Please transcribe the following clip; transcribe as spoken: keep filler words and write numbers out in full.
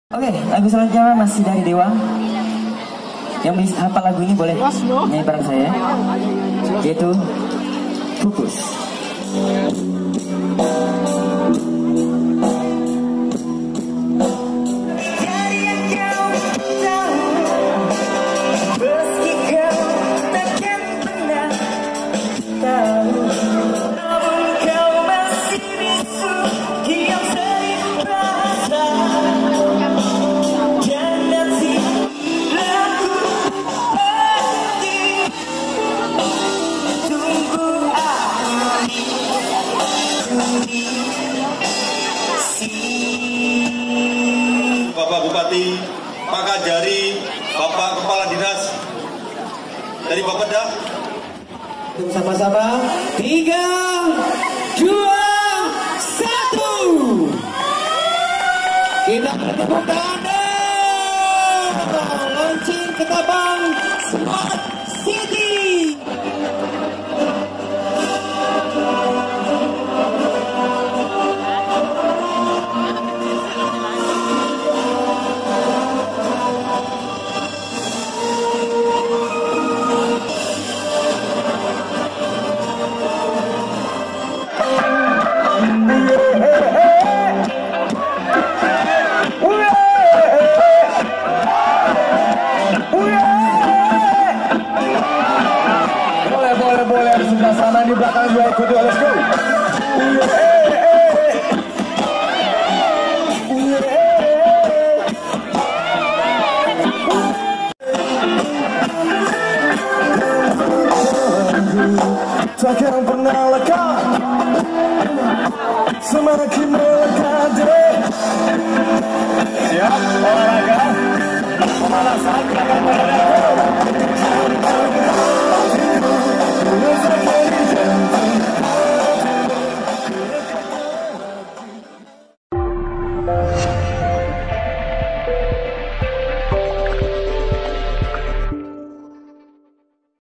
Oke, lagu selanjutnya masih dari Dewa. Yang bisa hafal lagu ini boleh nyanyi bareng saya, yaitu Fokus. Bapak Bupati, Pak Kajari, Bapak Kepala Dinas dari Bapeda. Sama-sama, tiga, dua, satu. Kita bertepuk tangan. Launching Ketapang Smart City. Boleh, boleh, boleh. Di sebelah sana, di belakang juga ikuti. Let's go. Takkan pernah lekang, semakin melekat. Siap, olahraga pemanasan, belakang olahraga.